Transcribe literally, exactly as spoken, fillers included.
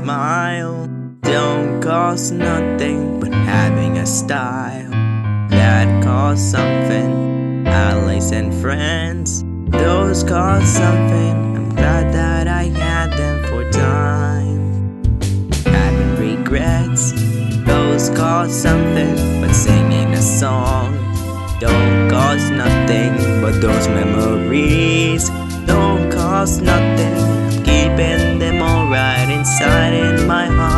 smile don't cost nothing but having a style that costs something. Allies and friends, those cost something. I'm glad that I had them for time. Having regrets, those cost something. But singing a song don't cost nothing. But those memories don't cost nothing. I'm keeping them all right inside in my heart.